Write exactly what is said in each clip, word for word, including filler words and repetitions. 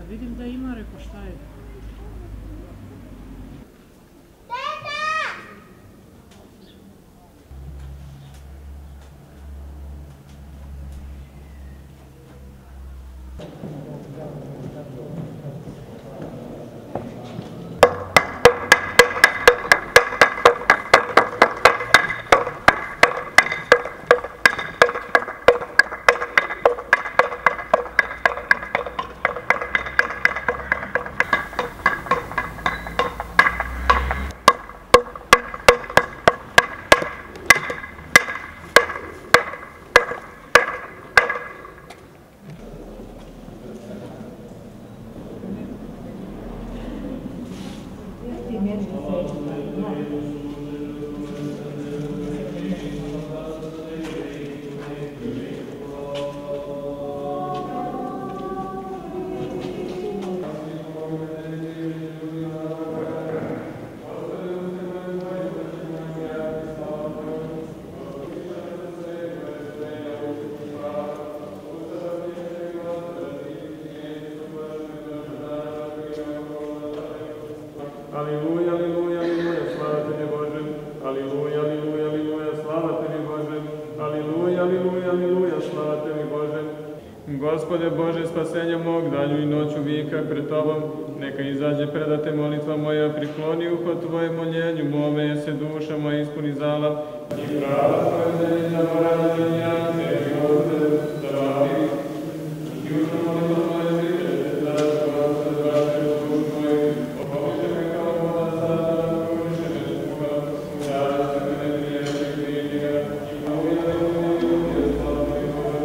vidim da ima, reko šta je. Aleluja, aleluja, aleluja, slava tebi Bože. Aleluja, aleluja, aleluja, slava tebi Bože. Aleluja, aleluja, aleluja, slava tebi Bože. Gospode Bože, spasenja mog, danju i noću vika pred Tobom, neka izađe predate molitva moja, prikloni uho Tvoje moljenju mome, jer se duša moja ispuni zala. I prava Tvoje zemlje zaboravljaju ja, tebi Gospode, da valim. I južno molitva moja zviče, da daš Gospode, vaše dušu moju, opoviše me kao voda sada, pružiše me štuga, ujaviše me nepriješih kritika, i uvijek uvijek uvijek slava tebi Bože.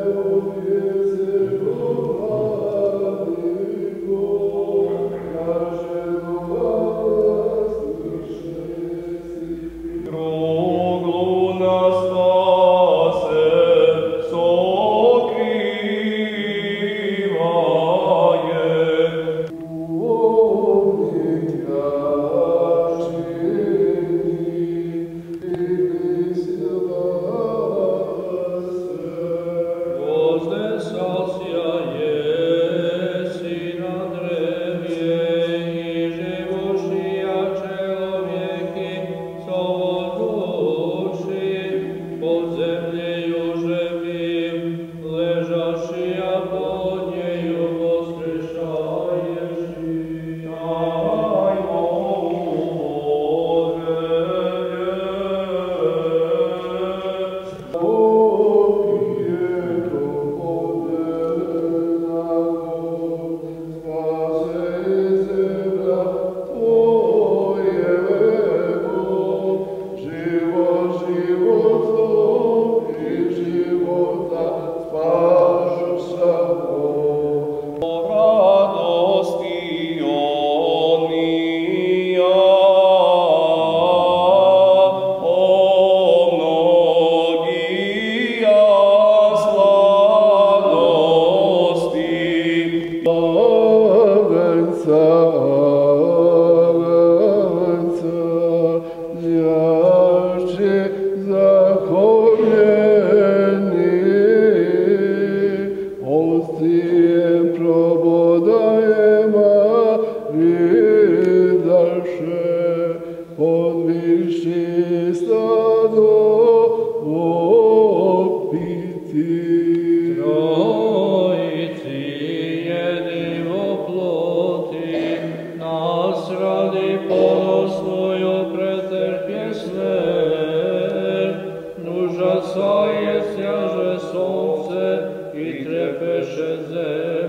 Ужасається же сонце і трепеше земля.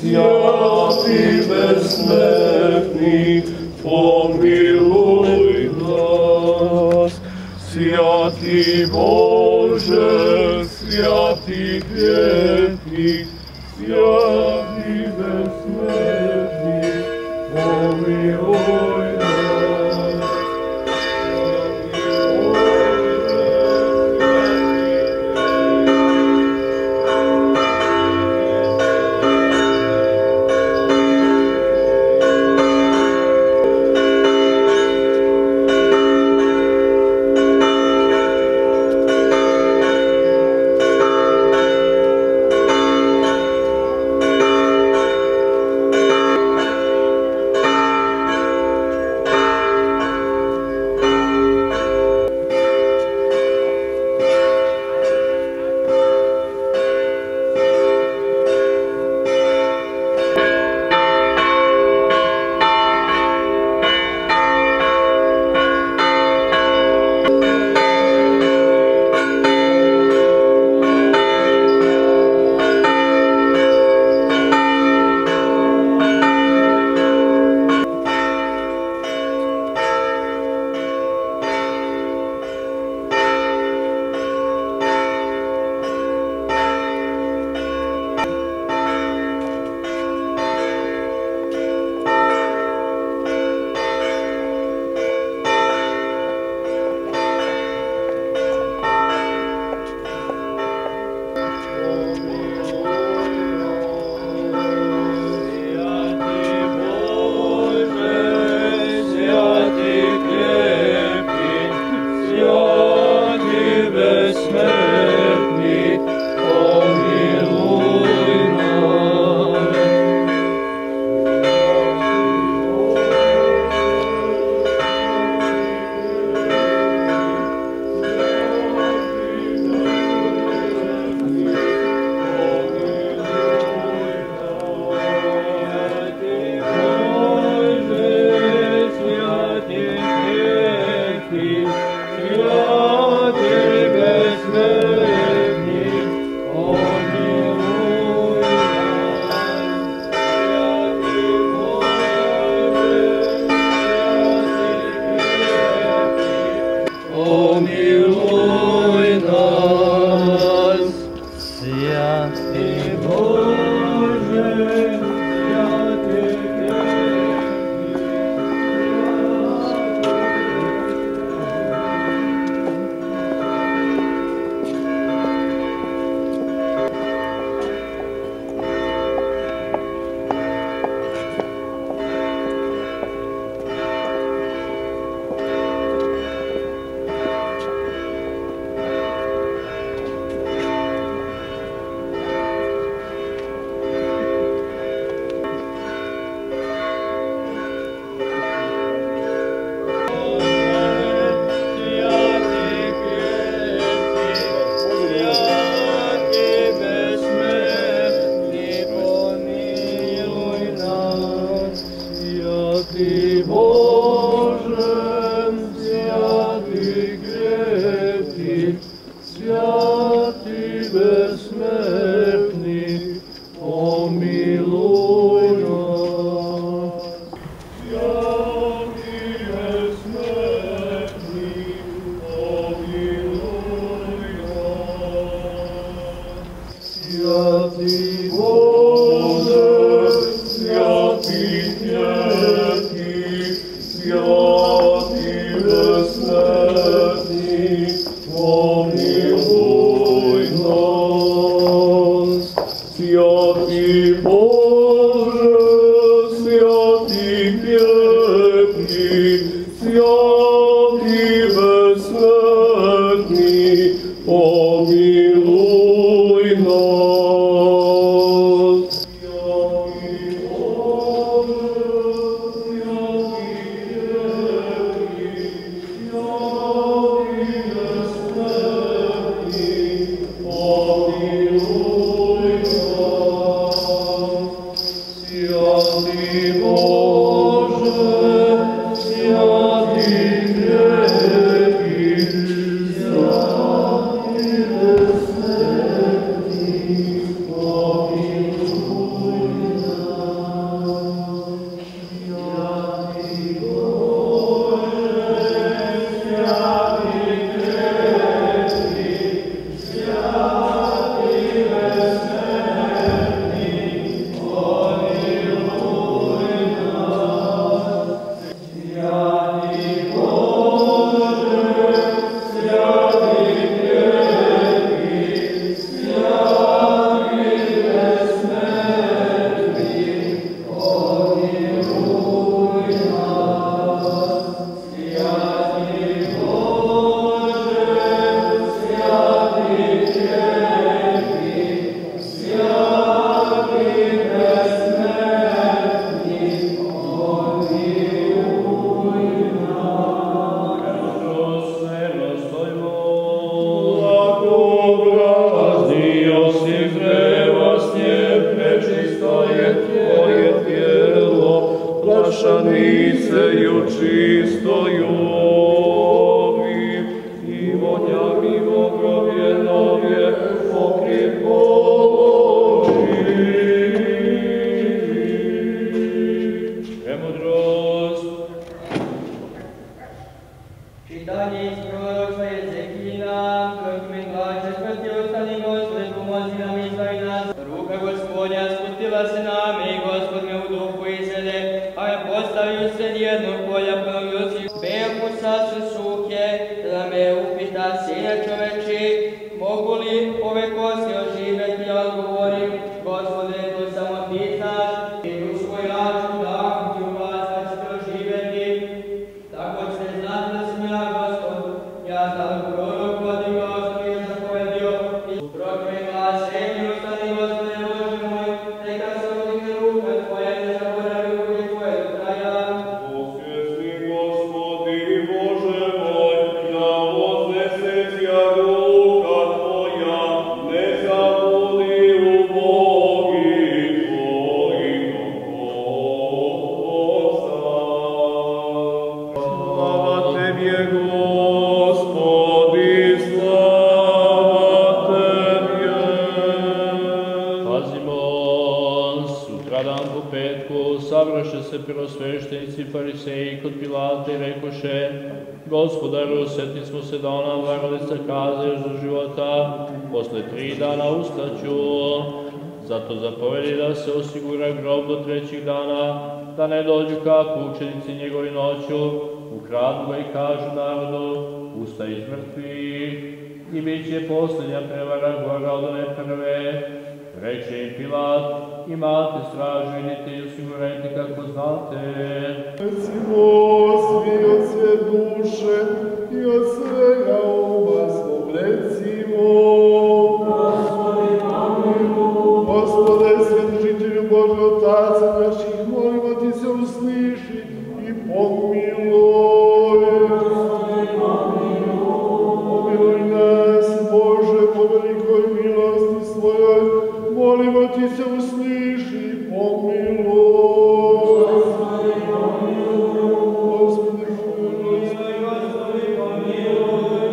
Святый бессмертный, помилуй нас. Святый Боже, святый крепкий, святый бессмертный, помилуй нас. Помилуй нас, святый Боже, святый Святый Боже, святый крепкий, святый бессмертный, помилуй нас. Святый бессмертный, помилуй нас. Святый Боже, святый крепкий, святый бессмертный, помилуй нас. Святый Боже, святый крепкий, святый бессмертный, помилуй нас. Святый Боже, святый крепкий, святый бессмертный, liceju čistojovim i vonjami ogrovjenove pokri položi. Premudrost. Čitanje iz proroča Ezekijina, kroz glava četvrti ostani Gospode, pomozi nam i zbavi nas. Ruka Gospodnja spustila se na me i Gospod me u duhu izvede, a me postavio u sred jednog polja, ponovio si behu sasvim suhe, da me upita, sine čoveči, mogu li ove kosti oživjeti? Ja odgovorim, Gospode, to samo ti znaš, i u svoj račun dahu ti u vas da ćete oživjeti. Tako ćete znati da sam ja Gospod, ja sam prorok vodi Gospod i zapovedio, i prokme glas, srednji ostani Gospode Bože moj, neka se odigne ruka tvoja i ne zaboravi ruke tvoje do kraja. Osvjesni Gospodi Bože moj, da voznесеća ruka tvoja, ne zabudi u Bogi tvojih okosa. Slava Tebi, Gospodi, slava Tebi. Pazimo, sutradan po petku savraše se prvosveštenici fariseji kod Pilata i rekoše: Gospodaru, sjetili smo se da ona varalica kazeš do života, posle tri dana ustaću. Zato zapovedi da se osigura grob do trećeg dana, da ne dođu kako učenici njegovi noću, ukradu ga i kažu narodu: usta iz mrtvih, i bit će posljednja prevara gora od one prve. Reče im Pilat: imate stražu, idite i osigurajte kako znate. Recimo svi od sve duše i od svega uma svog recimo. Gospodi pomiluj. Gospode, Svetržitelju Bože, Otaca naših, molimo ti se usliši i pomiluj. Gospodi pomiluj. Pomiluj nas, Bože, po velikoj milosti svojoj, molimo ti se usliši i pomiluj. Gospodi pomiluj. Gospodi pomiluj. Gospodi pomiluj.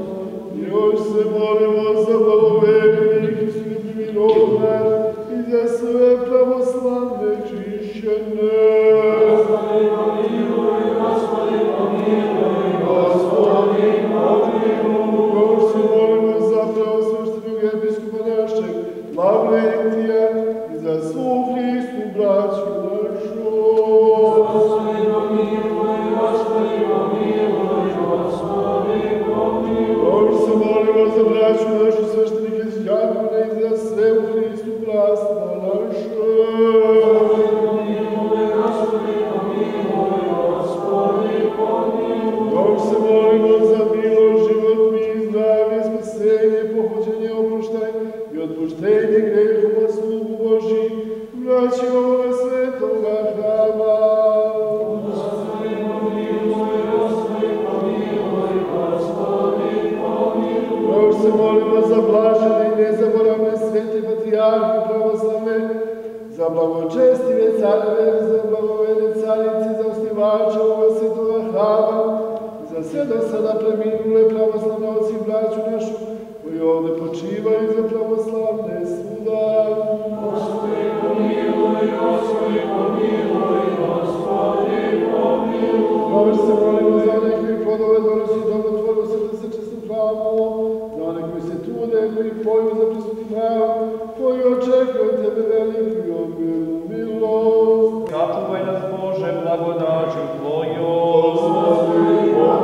Još se molimo za blagovernih i sljubi mirov naš i za sve pravoslavne čišćene. Gospodi pomiluj. Gospodi pomiluj. Gospodi pomiluj. Još se molimo za pravosveštenog episkopa našeg Lavretija i za svu Hristu braću našu. Gospodi pomiluj, Gospodi pomiluj, Gospodi pomiluj. Još se molimo za braću našu sveštenike djakone i za sve u Hristu bratstvo naše. Gospodi pomiluj, Gospodi pomiluj, Gospodi pomiluj. Još se molimo za milost, život, mir, zdravlje, spasenje, pohođenje, oproštaj i otpuštenje grehova slugu Božji, braći ovoga svetoga hrama. Gospodi pomiluj, Gospodi pomiluj, Gospodi pomiluj. Još se molimo za blažene i nezaboravne svete patrijarhe pravoslavne, za blagočestive careve, za blagovene carice, za osnivače ovoga svetoga hrama, za sve do sada preminule pravoslavne oci i braću našu, koji ovdje počivaju za pravoslavne svuda. Gospodi pomiluj, Gospodi pomiluj, Gospodi pomiluj. Još se molimo za one koji plodove donosi dobrotvorno srce sa čestom hramom, za one koji se trude, koji poju za prisutni hram, koji očekuju od tebe veliku i obilnu milost. Sačuvaj nas, Bože, blagodaću Tvojom. Gospodi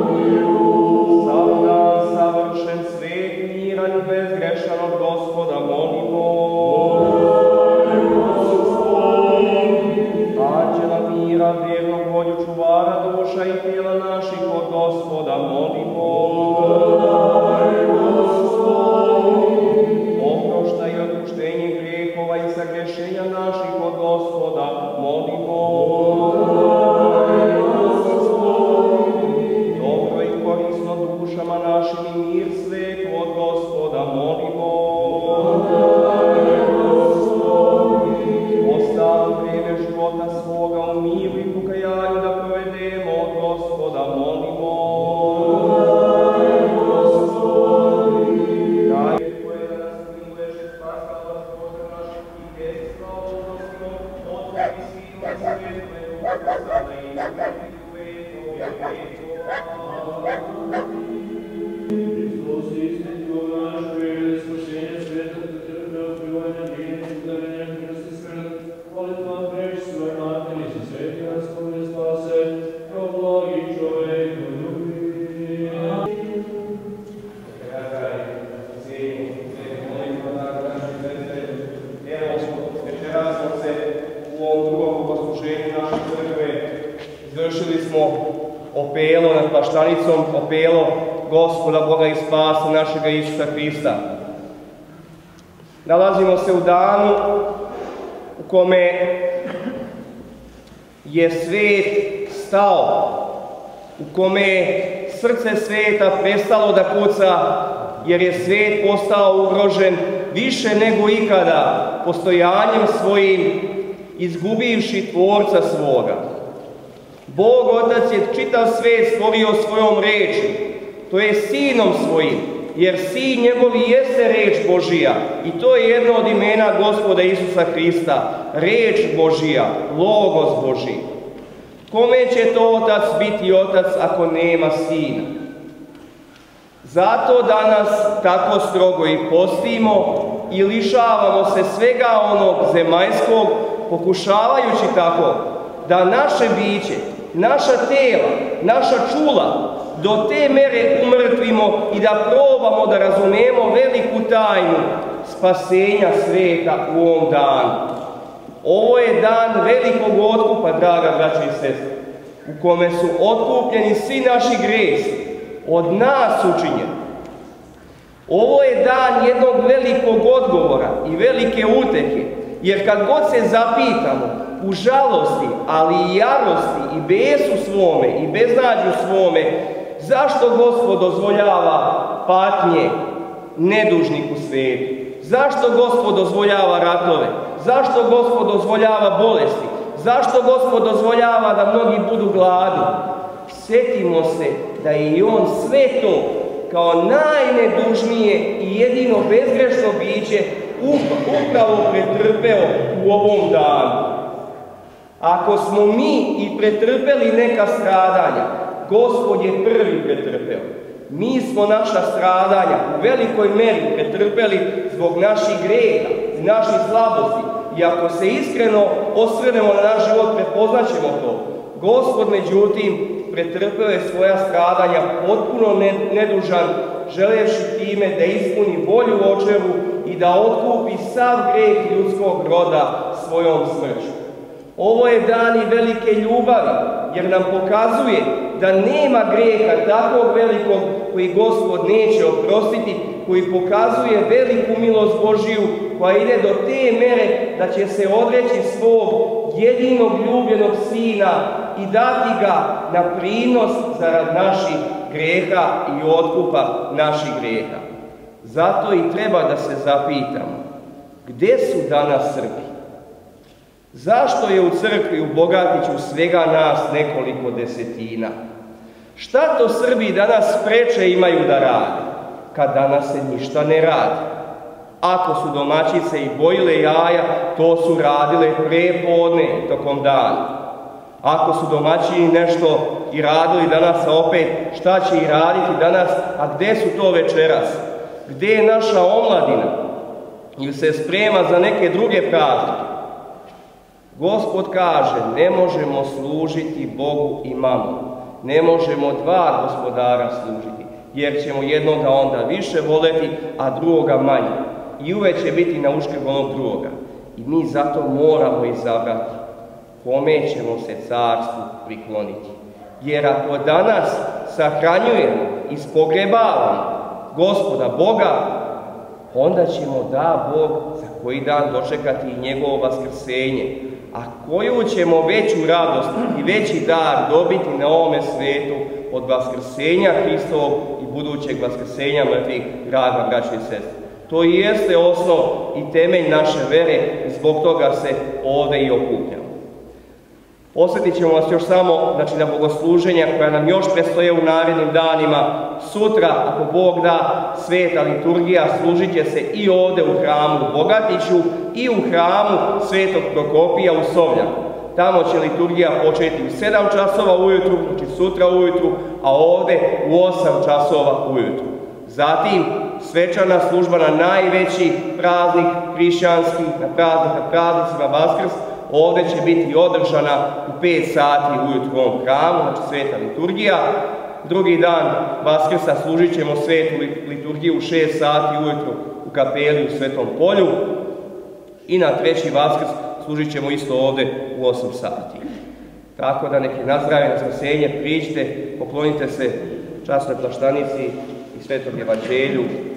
pomiluj. Sav nas savršen, svet, miran i bezgrešan od Gospoda molimo. Anđela mira, vjernog volju čuvara duša i tijela naših od Gospoda molimo. Opelo nad Paštanicom, opelo Gospoda Boga i Spasa našega Isusa Hrista. Nalazimo se u danu u kome je svet stao, u kome je srce sveta prestalo da kuca, jer je svet postao ugrožen više nego ikada postojanjem svojim, izgubivši Tvorca svoga. Bog Otac je čitav svet stvorio svojom reči, to je Sinom svojim, jer Sin njegovi jeste reč Božija i to je jedno od imena Gospoda Isusa Hrista, reč Božija, Logos Božji. Kome će to Otac biti Otac ako nema Sina? Zato danas tako strogo i postimo i lišavamo se svega onog zemaljskog, pokušavajući tako da naše biće, naša tela, naša čula do te mere umrtvimo i da probamo da razumemo veliku tajnu spasenja sveta u ovom danu. Ovo je dan velikog otkupa, draga braća i sestre, u kome su otkupljeni svi naši grijesi, od nas učinjeni. Ovo je dan jednog velikog odgovora i velike utehe, jer kad god se zapitamo u žalosti, ali i jarosti i besu svome i beznađu svome, zašto Gospod dozvoljava patnje nedužniku svijetu? Zašto Gospod dozvoljava ratove? Zašto Gospod dozvoljava bolesti? Zašto Gospod dozvoljava da mnogi budu gladni? Sjetimo se da je i On sve to kao najnedužnije i jedino bezgrešno biće upravo pretrpeo u ovom danu. Ako smo mi i pretrpeli neka stradanja, Gospod je prvi pretrpeo. Mi smo naša stradanja u velikoj meri pretrpeli zbog naših grijeha i naših slabosti. I ako se iskreno osvrnemo na naš život, prepoznaćemo to. Gospod, međutim, pretrpeo je svoja stradanja potpuno nedužan, želeći time da ispuni volju Očevu i da otkupi sav grijeh ljudskog roda svojom smrću. Ovo je dan i velike ljubavi, jer nam pokazuje da nema grijeha takvog velikog koji Gospod neće oprostiti, koji pokazuje veliku milost Božiju koja ide do te mere da će se odreći svog jedinog ljubljenog Sina i dati ga na prinos zarad naših grijeha i otkupa naših grijeha. Zato i treba da se zapitamo, gdje su danas Srbi? Zašto je u crkvi u Bogatiću svega nas nekoliko desetina? Šta to Srbi danas preče imaju da rade, kad danas se ništa ne radi? Ako su domaćice i bojile jaja, to su radile prepodne tokom dana. Ako su domaćini nešto i radili danas, a opet šta će i raditi danas, a gde su to večeras? Gde je naša omladina? Ili se sprema za neke druge praznike? Gospod kaže, ne možemo služiti Bogu i mamonu. Ne možemo dva gospodara služiti, jer ćemo jednoga onda više voleti, a drugoga manje. I uvek će biti na uštrb onog drugoga. I mi zato moramo izabrati kome ćemo se carstvu prikloniti. Jer ako danas sahranjujemo i spogrebavamo Gospoda Boga, onda ćemo, da Bog, za koji dan dočekati i njegovo vaskrsenje. A koju ćemo veću radost i veći dar dobiti na ovome svetu od vaskrsenja Hristovog i budućeg vaskrsenja mrtvih, draga braćo i sestre. To i jeste osnov i temelj naše vere i zbog toga se ovdje i okupljamo. Posjetit ćemo vas još samo znači, na bogosluženja koja nam još predstoje u narednim danima. Sutra, ako Bog da, sveta liturgija služit će se i ovdje u hramu u Bogatiću i u hramu Svetog Prokopija u Sovljaku. Tamo će liturgija početi u sedam časova ujutru, znači sutra ujutru, a ovdje u osam časova ujutru. Zatim, svečana služba na najveći praznik hrišćanski, na praznik, na praznicima Vaskrs, ovdje će biti održana u pet sati ujutru u ovom hramu, znači sveta liturgija. Drugi dan Vaskrsa služit ćemo svetu liturgiju u šest sati ujutru u kapeli u Svetom polju. I na treći Vaskrs služit ćemo isto ovdje u osam sati. Tako da neki nazdravlje, na spasenje, priđite, poklonite se časnoj plaštanici i Svetom evanđelju.